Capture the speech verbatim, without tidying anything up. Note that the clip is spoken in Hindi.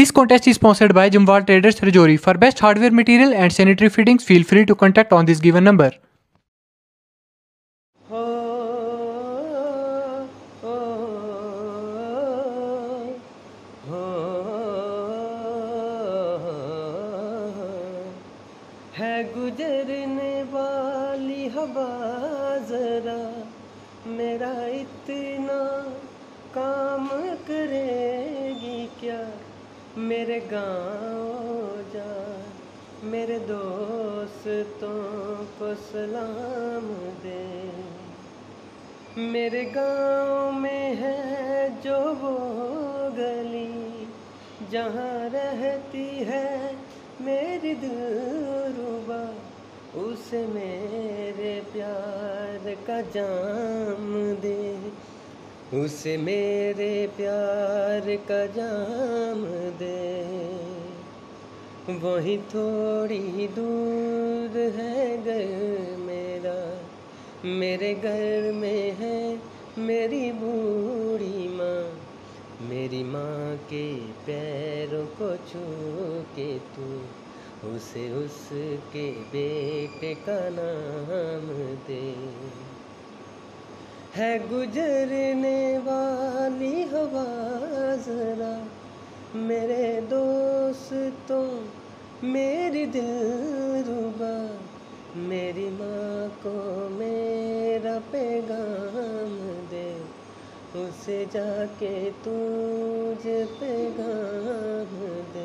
This contest is sponsored by Jumwal Traders Rajouri. For best hardware material and sanitary fittings, feel free to contact on this given number. है गुजरने वाली हवा जरा मेरा इतना काम करेगी क्या, मेरे गाँव जा मेरे दोस्तों को सलाम दे। मेरे गाँव में है जो वो गली जहाँ रहती है मेरी दिलरुबा, उसे मेरे प्यार का जाम दे, उसे मेरे प्यार का जाम दे। वहीं थोड़ी दूर है घर मेरा, मेरे घर में है मेरी बूढ़ी माँ, मेरी माँ के पैरों को छू के तू उसे उसके बेटे का नाम दे। है गुजरने वाली हवा जरा मेरे दोस्तों मेरी दिलरुबा, मेरी माँ को मेरा पैगाम दे, उसे जाके तुझे पैगाम दे।